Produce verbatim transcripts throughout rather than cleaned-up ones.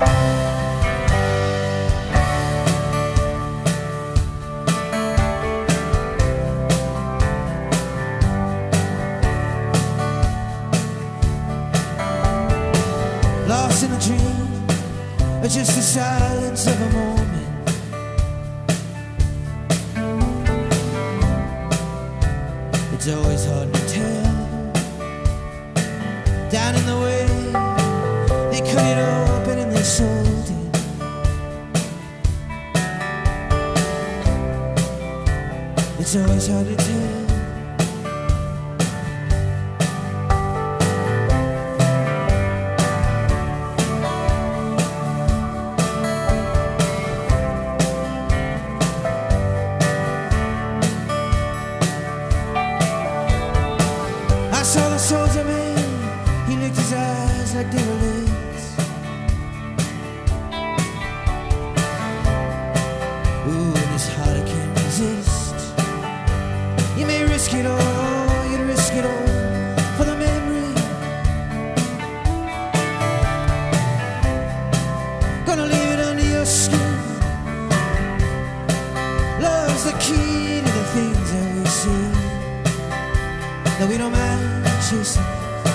Lost in a dream, or just the silence of a moment. It's always hard to tell. Down in the way, they cut it open and they sold it. It's always hard to tell. I saw the soldier man, he licked his eyes like they were lips. Ooh, and his heart I can't resist. You may risk it all, you'd risk it all for the memory. Gonna leave it under your skin. Love's the key to the things that we see, that we don't mind chasing.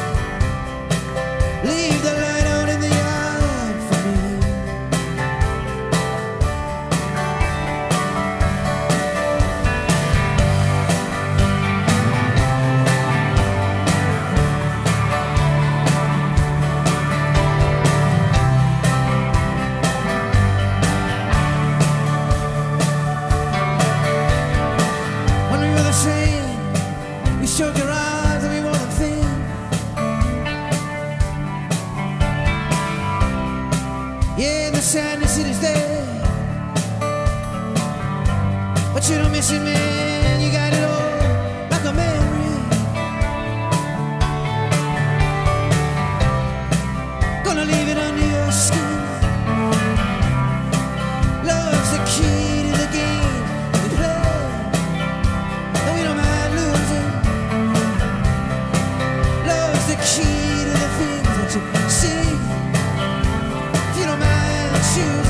Leave the light on in the yard for me. When we were the same, we stroked your arms and we wore them thin. Yeah, the sadness it is there, but you don't miss it, man. You got it all like a memory. Gonna leave it under your skin. Love's the key to the game that we play, that we don't mind losing. Love's the key to the things that you see. If you don't mind choosing.